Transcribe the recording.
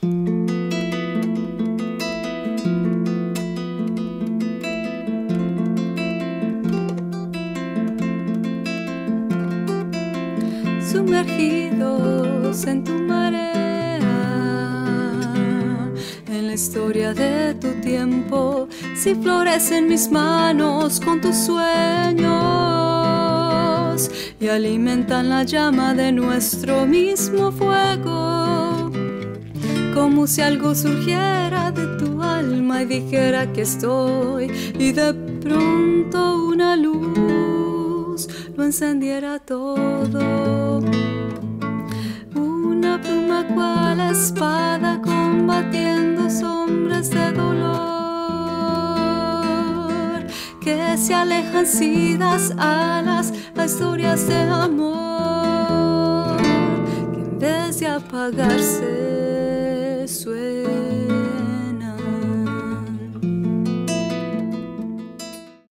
Sumergidos en tu marea, en la historia de tu tiempo, si florecen mis manos con tus sueños y alimentan la llama de nuestro mismo fuego, como si algo surgiera de tu alma y dijera que estoy, y de pronto una luz lo encendiera todo. Una pluma cual espada combatiendo sombras de dolor que se alejan si das alas a historias de amor que en vez de apagarse